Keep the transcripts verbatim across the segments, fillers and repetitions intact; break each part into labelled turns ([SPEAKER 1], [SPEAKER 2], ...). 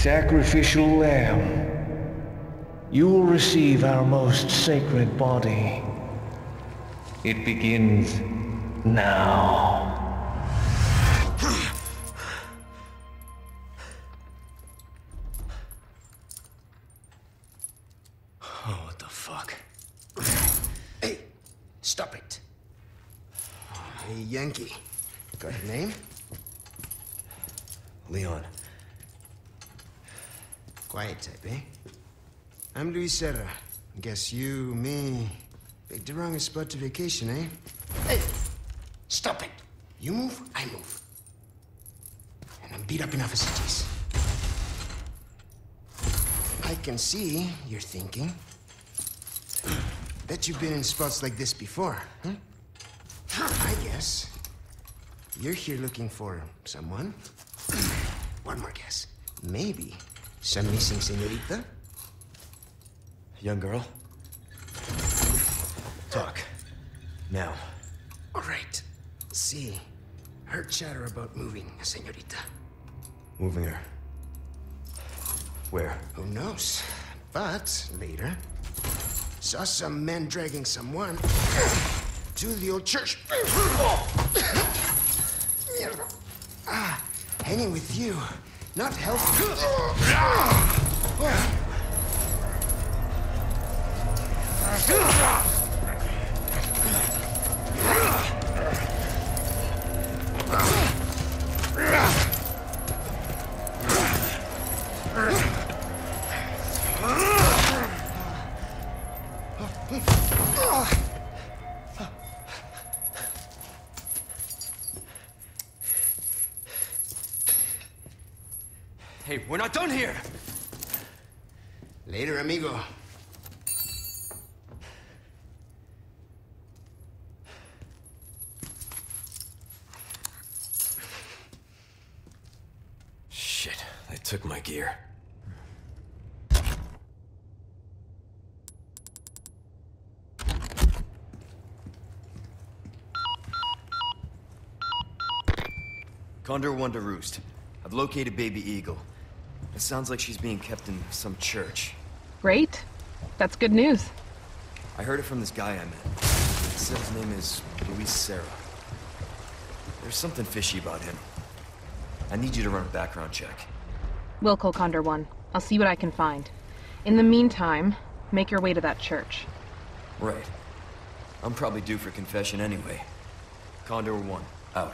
[SPEAKER 1] sacrificial lamb, you will receive our most sacred body. It begins now.
[SPEAKER 2] Oh, what the fuck? Hey, stop it. Hey, Yankee. Got a name?
[SPEAKER 3] Leon.
[SPEAKER 2] Quiet type, eh? I'm Luis Serra. Guess you, me, picked the wrongest spot to vacation, eh? Hey! Stop it! You move, I move. And I'm beat up enough as it is. I can see you're thinking. Bet you've been in spots like this before, huh? I guess you're here looking for someone. One more guess. Maybe some missing señorita?
[SPEAKER 3] Young girl? Talk. Now.
[SPEAKER 2] All right. See, heard chatter about moving a señorita.
[SPEAKER 3] Moving her. Where?
[SPEAKER 2] Who knows? But later, saw some men dragging someone to the old church. Ah, hanging with you, not helpful.
[SPEAKER 3] Hey, we're not done here!
[SPEAKER 2] Later, amigo.
[SPEAKER 3] Shit, they took my gear. Condor one to Roost. I've located Baby Eagle. It sounds like she's being kept in some church.
[SPEAKER 4] Great. That's good news.
[SPEAKER 3] I heard it from this guy I met. He said his name is Luis Serra. There's something fishy about him. I need you to run a background check.
[SPEAKER 4] We'll call Condor one. I'll see what I can find. In the meantime, make your way to that church.
[SPEAKER 3] Right. I'm probably due for confession anyway. Condor one, out.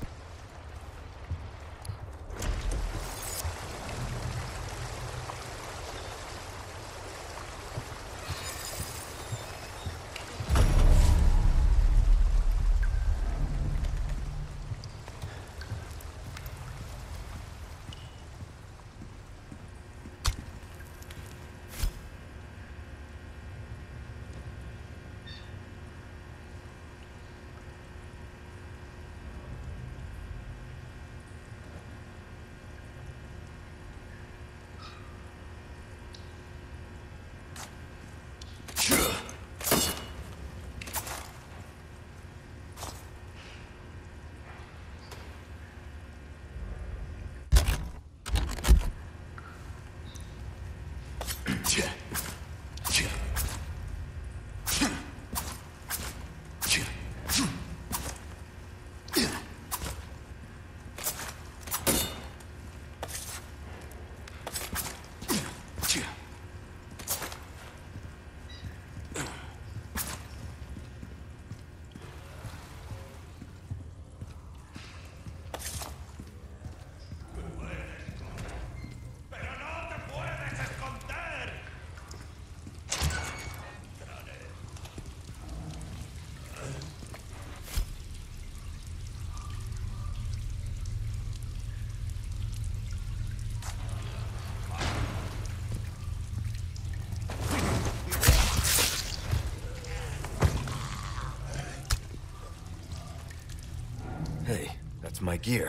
[SPEAKER 3] Hey, that's my gear.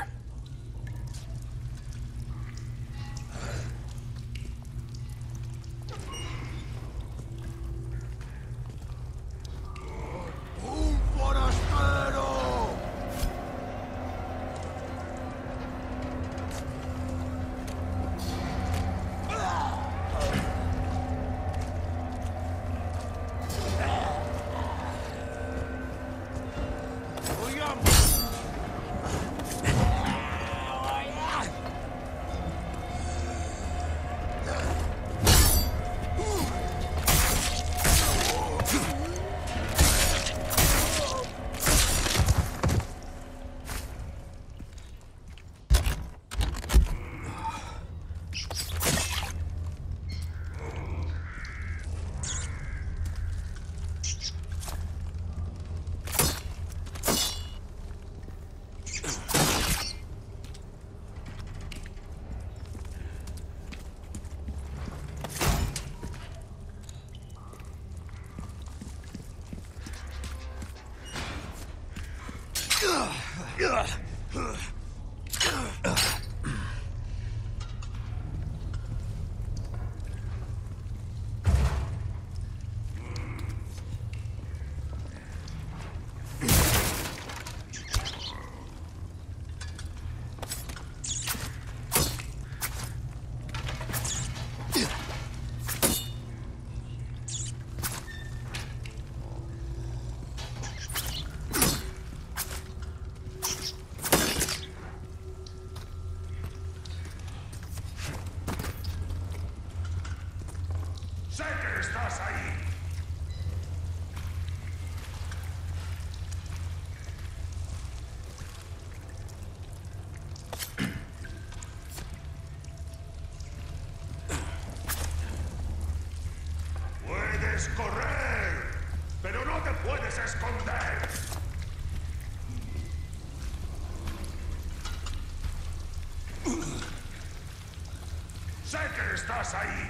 [SPEAKER 5] Sé que estás ahí. Puedes correr, pero no te puedes esconder. Sé que estás ahí.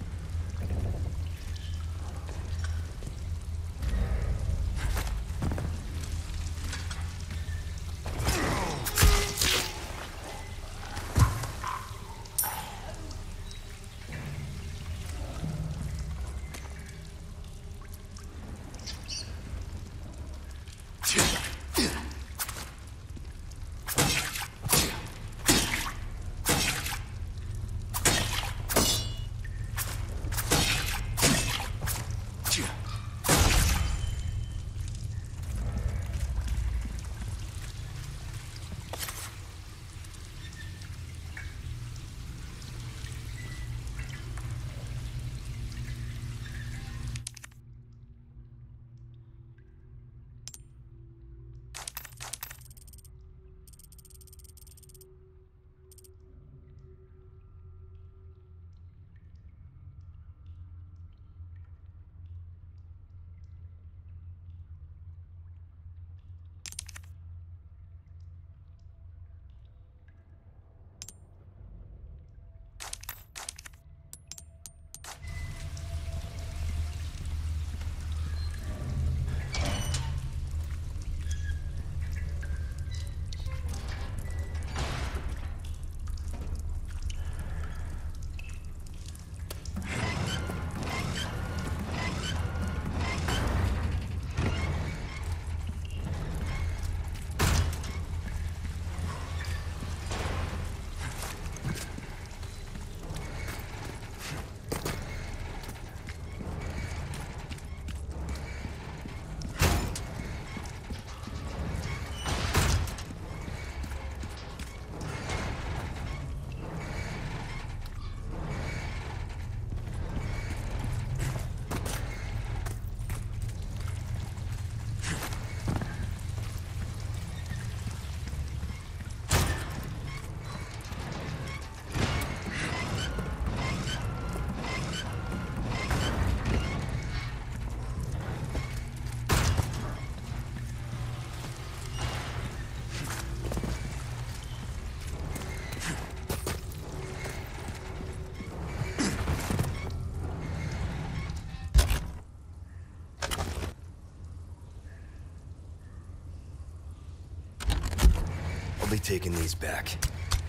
[SPEAKER 3] I'll be taking these back.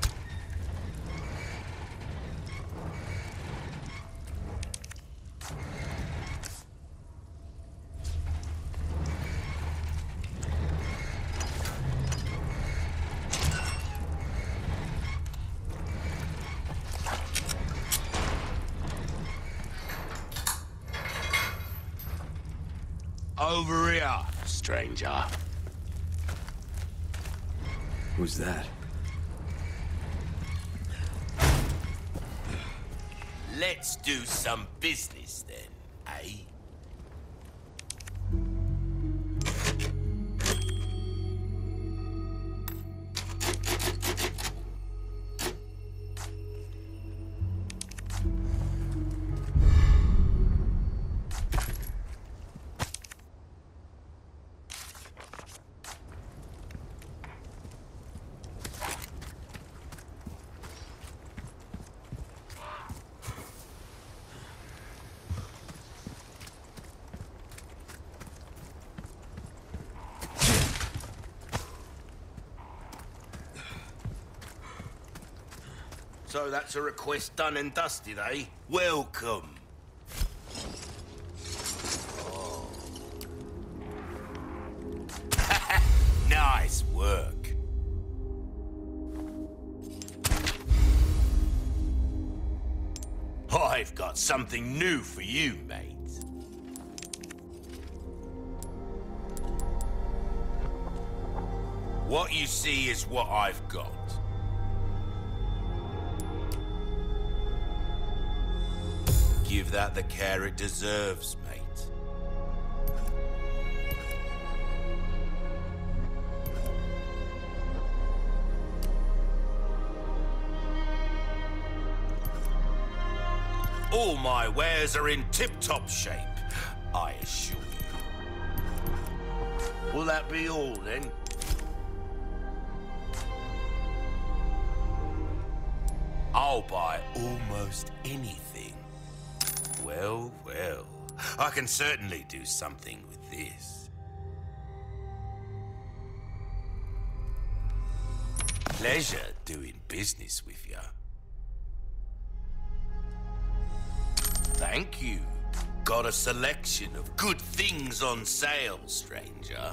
[SPEAKER 5] Over here, stranger.
[SPEAKER 3] Who's that?
[SPEAKER 6] Let's do some business then, eh? So that's a request done and dusted, eh? Welcome. Oh. Nice work. I've got something new for you, mate. What you see is what I've got. Give Give that the care it deserves, mate. All my wares are in tip-top shape, I assure you. Will that be all, then? I'll buy almost anything. Well, well, I can certainly do something with this. Pleasure doing business with you. Thank you. Got a selection of good things on sale, stranger.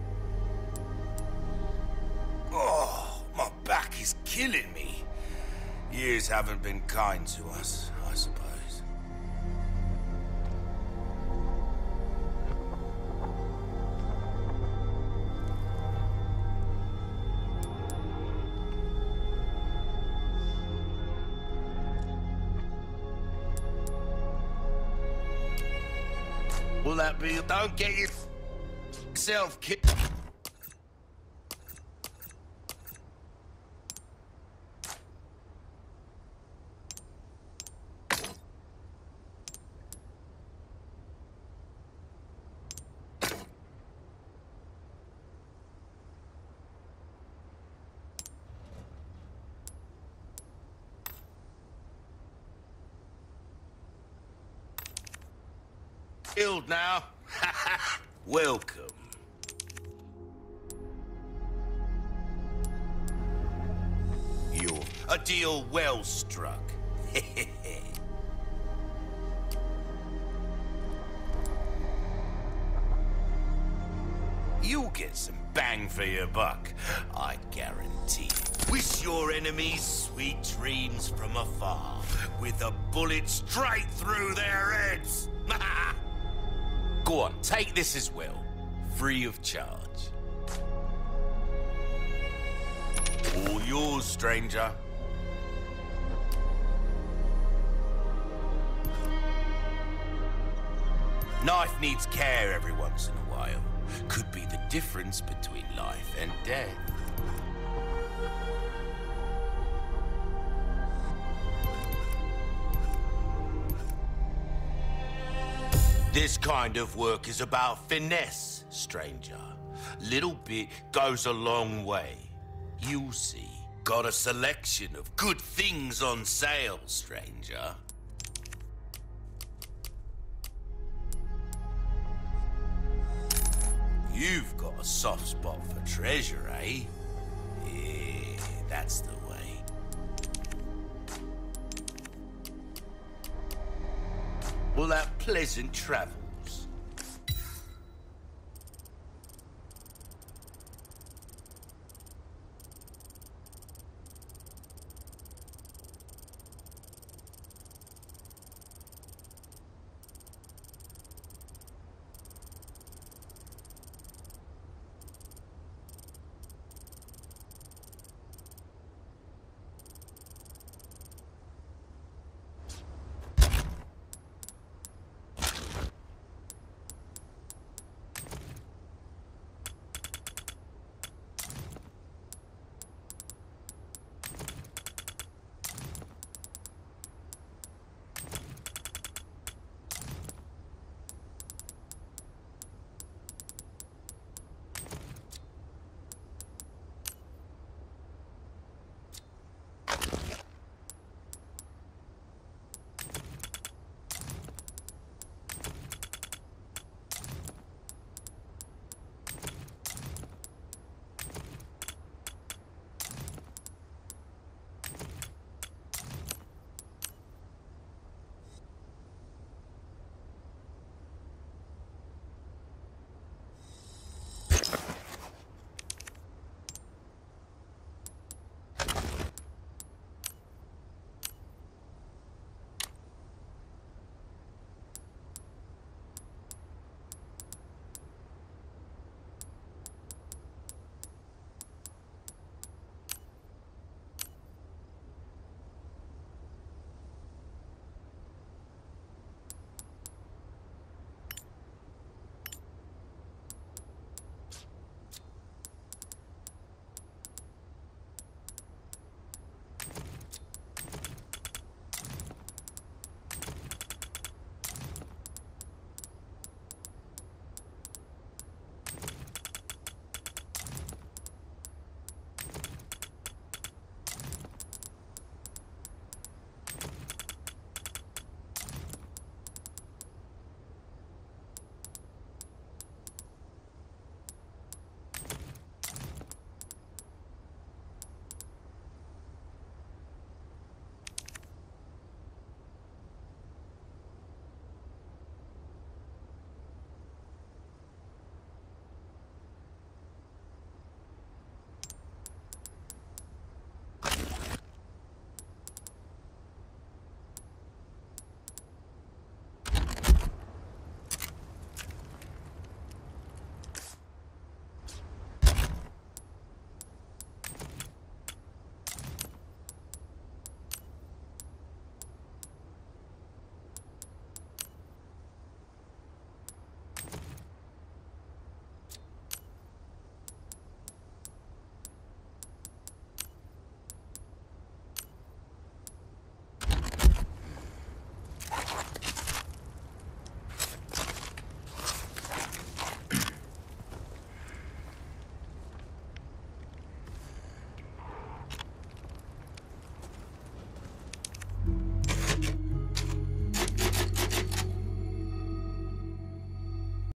[SPEAKER 6] Oh, my back is killing me. Years haven't been kind to us, I suppose. Will that be? Don't get yourself kicked. Killed now. Welcome. You're a deal well struck. You'll get some bang for your buck, I guarantee. Wish your enemies sweet dreams from afar, with a bullet straight through their heads. Go on, take this as well, free of charge. All yours, stranger. Knife needs care every once in a while. Could be the difference between life and death. This kind of work is about finesse, stranger. Little bit goes a long way. You'll see. Got a selection of good things on sale, stranger. You've got a soft spot for treasure, eh? Yeah, that's the way. Well, that pleasant travel.